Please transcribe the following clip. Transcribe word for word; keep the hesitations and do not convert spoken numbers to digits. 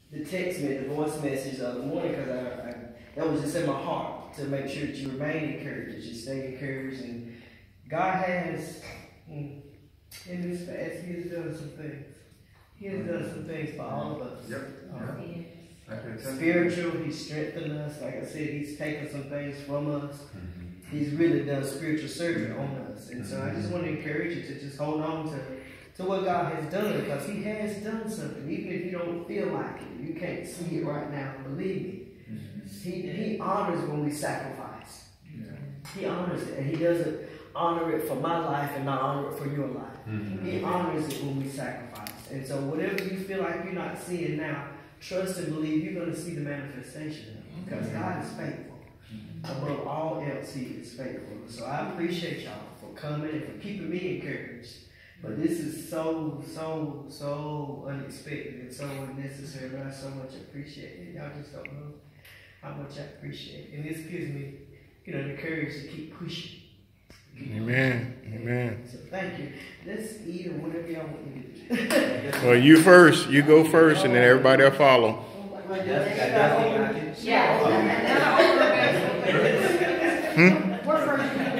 the text me, the voice message the other morning, because I, I, that was just in my heart to make sure that you remain encouraged, that you stay encouraged. And God has, in this fast, He has done some things. He has done some things for all of us. Yep. Um, yep. Spiritual, He's strengthened us. Like I said, He's taken some things from us. Mm-hmm. He's really done spiritual surgery on us. And so I just want to encourage you to just hold on to, to what God has done, because He has done something. Even if you don't feel like it, you can't see it right now, believe me. Mm-hmm. He, he honors when we sacrifice. Yeah. He honors it. And He doesn't honor it for my life and not honor it for your life. Mm-hmm. He honors it when we sacrifice. And so whatever you feel like you're not seeing now, trust and believe you're going to see the manifestation of it, because God is faithful. Above all else, He is faithful. So I appreciate y'all for coming and for keeping me encouraged. But this is so, so, so unexpected and so unnecessary, but I so much appreciate it. Y'all just don't know how much I appreciate it. And this gives me, you know, the courage to keep pushing. Amen. Amen. So thank you. Let's eat or whatever y'all want me to do. Well, you first. You go first, and then everybody will follow. Yeah. Hmm? We're first.